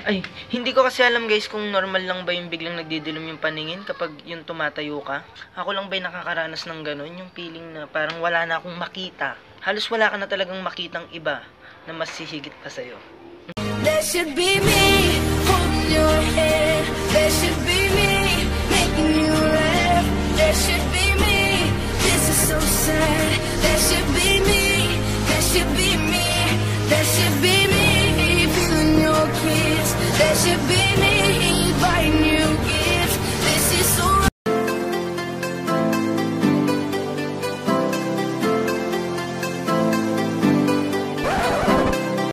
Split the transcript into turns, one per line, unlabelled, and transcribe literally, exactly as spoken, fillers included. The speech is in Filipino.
Ay, hindi ko kasi alam guys kung normal lang ba yung biglang nagdidilim yung paningin kapag yung tumatayo ka. Ako lang ba yung nakakaranas ng ganun, yung feeling na parang wala na akong makita. Halos wala ka na talagang makitang iba na mas sihigit pa sa'yo.
There should be me holding your hand. There should be